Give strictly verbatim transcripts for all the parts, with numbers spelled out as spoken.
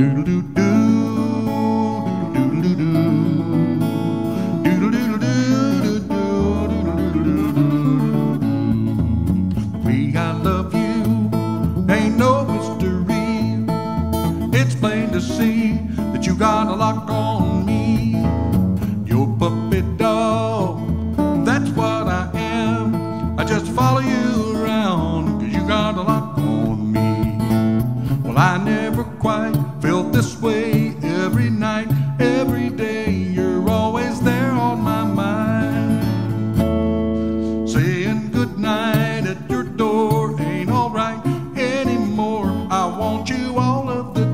Me, I love you, ain't no mystery. It's plain to see that you got a lock on me. Your puppy dog, that's what I am. I just follow you around 'cause you got a lock on me. Well, I never quite felt this way. Every night, every day, you're always there on my mind. Saying goodnight at your door ain't alright anymore. I want you all of the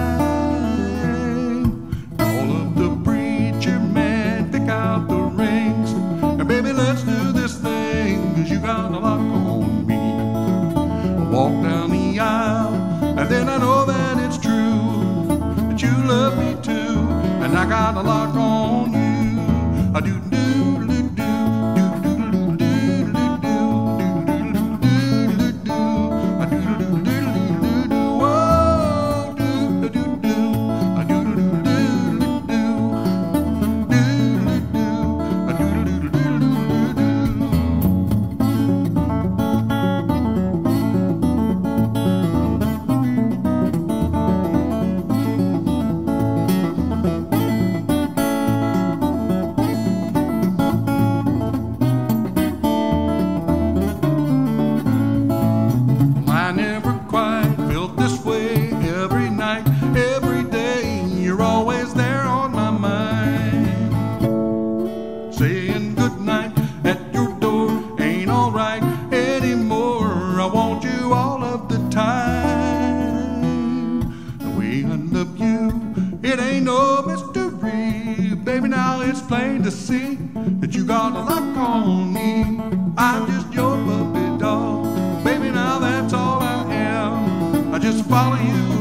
time. All of the preacher man, pick out the rings, and baby, let's do this thing, 'cause you got a lock on me. Walk down the aisle, and then I know that it's true, that you love me too, and I got a lock on you. I do do do do do do do do do do do. I do do do do do. Whoa, do do do. I do do do do do do. I do do do do do. I never quite felt this way. Every night, every day, you're always there on my mind. Saying goodnight at your door ain't alright anymore. I want you all of the time. The way I love you, it ain't no mystery. Baby, now it's plain to see that you got a lock on me. I'm just your puppy dog. Baby, now that's all I am. I just follow you